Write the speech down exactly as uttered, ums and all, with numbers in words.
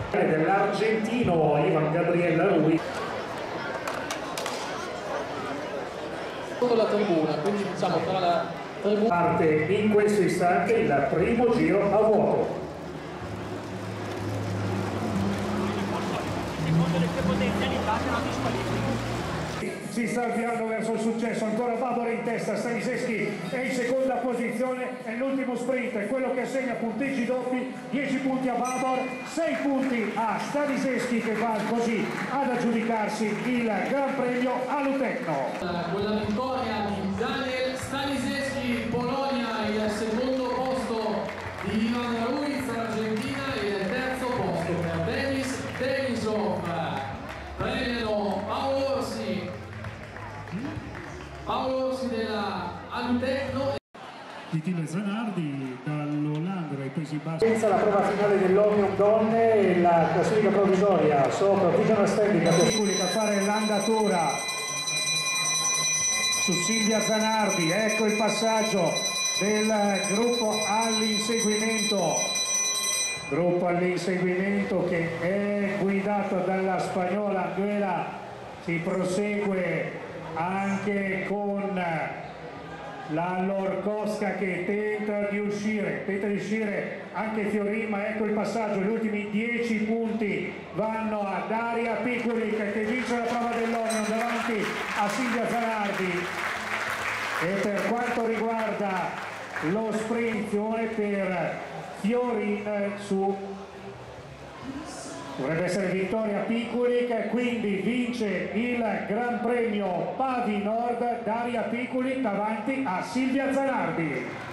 dell'argentino Ivan Gabriella Rui. Sotto la tribuna, quindi diciamo tra la tribuna. Parte in questo istante il primo giro a vuoto. Secondo le sue potenzialità c'è una disqualifica. Si sta avviando verso il successo, ancora Babor in testa, Staniseschi è in seconda posizione, è l'ultimo sprint, è quello che assegna punteggi doppi, dieci punti a Babor, sei punti a Staniseschi che va così ad aggiudicarsi il Gran Premio a Lutecno. Con la vittoria di Daniel Staniseschi, Polonia, il secondo posto di Ivan Ruiz, Argentina, e il terzo posto per Denis Denisov. Premiano Paolo Orsi, Paolo Orsi della Alutecno. Di Tilo Zanardi dall'Olanda dai Paesi Bassi. Senza la prova finale dell'Omnium Donne e la classifica provvisoria sopra Tiziana Stendica a fare l'andatura su Silvia Zanardi. Ecco il passaggio del gruppo all'inseguimento. Gruppo all'inseguimento che è guidato dalla spagnola Anguera. Si prosegue anche con la Lorkowska che tenta di uscire, tenta di uscire anche Fiorin, ma ecco il passaggio, gli ultimi dieci punti vanno a Daria Pikulik che vince la prova dell'Onion davanti a Silvia Zanardi. E per quanto riguarda lo sprint per Fiorin su dovrebbe essere vittoria Pikulik, quindi vince il Gran Premio Pavi Nord Daria Pikulik davanti a Silvia Zanardi.